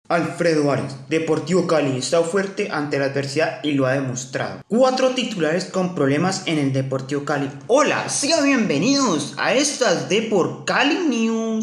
Alfredo Arias, Deportivo Cali, está fuerte ante la adversidad y lo ha demostrado. 4 titulares con problemas en el Deportivo Cali. Hola, sean bienvenidos a estas Deport Cali News.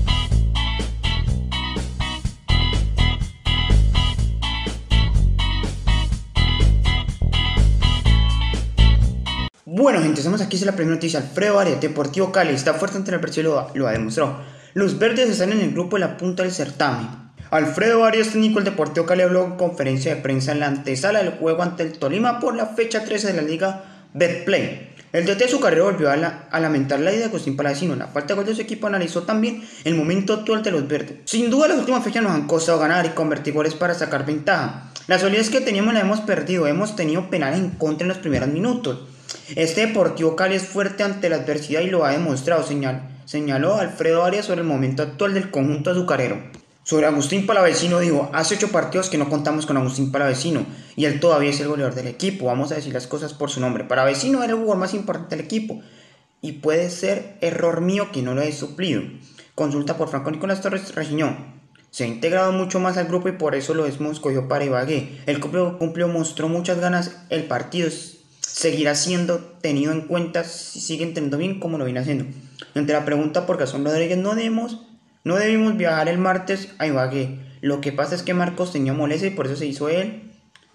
Bueno gente, estamos aquí, es la primera noticia. Alfredo Arias, Deportivo Cali, está fuerte ante la adversidad y lo ha demostrado. Los verdes están en el grupo de la punta del certamen. Alfredo Arias, técnico del Deportivo Cali, habló en conferencia de prensa en la antesala del juego ante el Tolima por la fecha 13 de la Liga Betplay. El DT de su carrera volvió a lamentar la ida de Agustín Palavecino. La falta de gol de su equipo analizó también el momento actual de los verdes. Sin duda las últimas fechas nos han costado ganar y convertir goles para sacar ventaja. La solidez que teníamos la hemos perdido, hemos tenido penales en contra en los primeros minutos. Este Deportivo Cali es fuerte ante la adversidad y lo ha demostrado, señaló Alfredo Arias sobre el momento actual del conjunto azucarero. Sobre Agustín Palavecino dijo: hace 8 partidos que no contamos con Agustín Palavecino y él todavía es el goleador del equipo. Vamos a decir las cosas por su nombre. Palavecino era el jugador más importante del equipo y puede ser error mío que no lo he suplido. Consulta por Franco Nicolás Torres Regiñón. Se ha integrado mucho más al grupo y por eso lo hemos escogido para Ibagué. El cumplió, mostró muchas ganas. El partido seguirá siendo tenido en cuenta si sigue entendiendo bien como lo viene haciendo. Ante la pregunta por Gastón Rodríguez, no debimos viajar el martes a Ibagué. Lo que pasa es que Marcos tenía molestia y por eso se hizo él.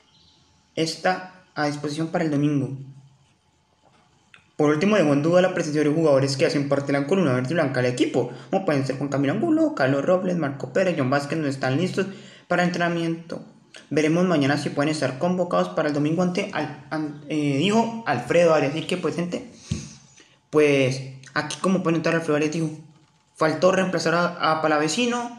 Está a disposición para el domingo. Por último, dejó en duda la presencia de jugadores que hacen parte de la columna verde y blanca del equipo, como pueden ser Juan Camilo Angulo, Carlos Robles, Marco Pérez, John Vázquez, no están listos para el entrenamiento. Veremos mañana si pueden estar convocados para el domingo dijo Alfredo Arias. Así que pues gente, pues aquí como pueden notar, Alfredo Arias dijo: faltó reemplazar a Palavecino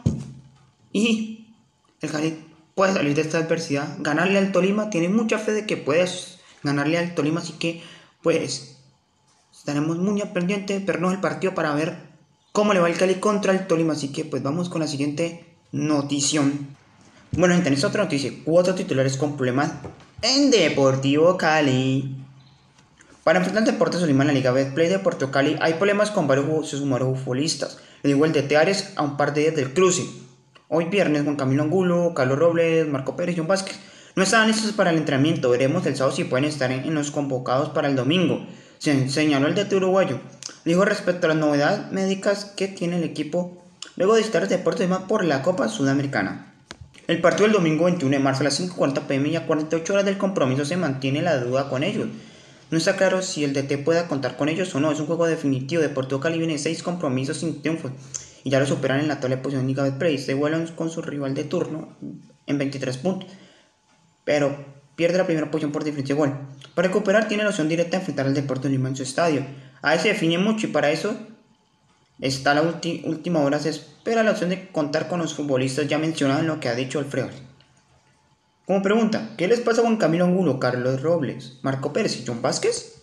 y el Cali puede salir de esta adversidad, ganarle al Tolima. Tiene mucha fe de que puedes ganarle al Tolima, así que pues estaremos muy pendientes de vernos el partido para ver cómo le va el Cali contra el Tolima. Así que pues vamos con la siguiente notición. Bueno gente, en esta otra noticia, 4 titulares con problemas en Deportivo Cali. Para enfrentar al Deportes Tolima en la Liga Betplay de Deportivo Cali hay problemas con varios futbolistas. Le digo el DT Arias a un par de días del cruce. Hoy viernes Juan Camilo Angulo, Carlos Robles, Marco Pérez y John Vázquez no estaban listos para el entrenamiento. Veremos el sábado si pueden estar en los convocados para el domingo, señaló el DT uruguayo. Dijo respecto a las novedades médicas que tiene el equipo luego de visitar el Deportes Tolima por la Copa Sudamericana. El partido del domingo 21 de marzo a las 5:40 p.m. y a 48 horas del compromiso se mantiene la duda con ellos. No está claro si el DT pueda contar con ellos o no. Es un juego definitivo. Deportivo Cali viene 6 compromisos sin triunfos y ya lo superan en la tabla de posición Liga Betplay. Se igualan con su rival de turno en 23 puntos, pero pierde la primera posición por diferencia de gol. Para recuperar tiene la opción directa de enfrentar al Deportivo Tolima en su estadio. Ahí se define mucho y para eso está la última hora. Se espera la opción de contar con los futbolistas ya mencionados en lo que ha dicho Alfredo. Como pregunta, ¿qué les pasa a Juan Camilo Angulo, Carlos Robles, Marco Pérez y John Vázquez?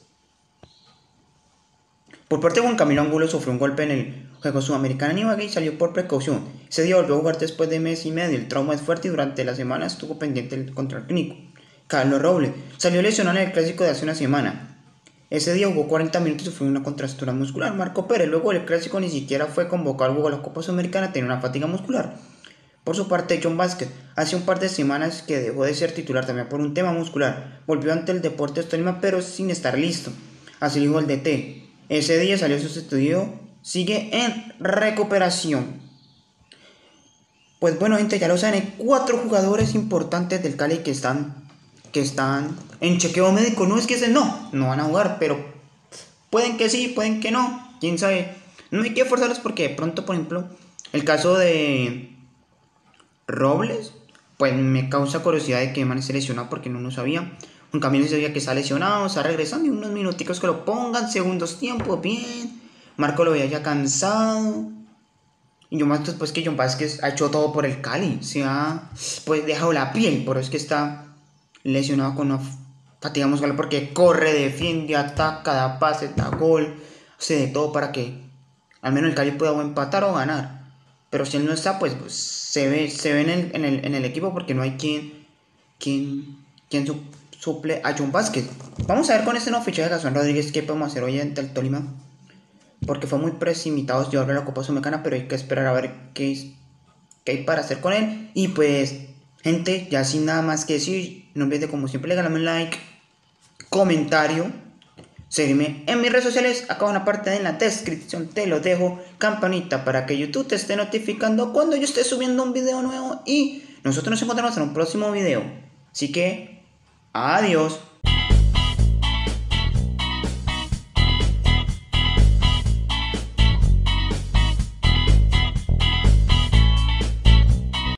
Por parte de Juan Camilo Angulo, sufrió un golpe en el juego sudamericano en Ibagué y salió por precaución. Ese día volvió a jugar después de mes y medio. El trauma es fuerte y durante la semana estuvo pendiente del control clínico. Carlos Robles salió lesionado en el clásico de hace una semana. Ese día jugó 40 minutos y sufrió una contractura muscular. Marco Pérez, luego del clásico, ni siquiera fue convocado al juego de la Copa Sudamericana, tenía una fatiga muscular. Por su parte, John Vázquez, hace un par de semanas que dejó de ser titular también por un tema muscular. Volvió ante el Deportes Tolima, pero sin estar listo. Así dijo el DT. Ese día salió sustituido, sigue en recuperación. Pues bueno gente, ya lo saben, hay 4 jugadores importantes del Cali que están en chequeo médico. No es que no van a jugar, pero pueden que sí, pueden que no, quién sabe. No hay que forzarlos porque de pronto, por ejemplo, el caso de Robles, pues me causa curiosidad de que man esté lesionado porque no lo sabía. Un Camilo sabía que está lesionado, está regresando y unos minuticos que lo pongan, segundos tiempos, bien. Marco lo veía ya cansado. Y yo más después que John Vázquez ha hecho todo por el Cali, se ha pues dejado la piel, por eso es que está lesionado con una fatiga muscular porque corre, defiende, ataca, da pase, da gol, hace de todo para que al menos el Cali pueda o empatar o ganar. Pero si él no está, pues se ve en el equipo porque no hay quien suple a John Vázquez. Vamos a ver con este nuevo fichaje de Gastón Rodríguez qué podemos hacer hoy ante el Tolima, porque fue muy precipitado llevarlo a la Copa Sudamericana, pero hay que esperar a ver qué que hay para hacer con él. Y pues, gente, ya sin nada más que decir, no olvides como siempre regalarme un like, comentario, seguirme en mis redes sociales, acá en la parte de la descripción te lo dejo, campanita para que YouTube te esté notificando cuando yo esté subiendo un video nuevo y nosotros nos encontramos en un próximo video. Así que, adiós.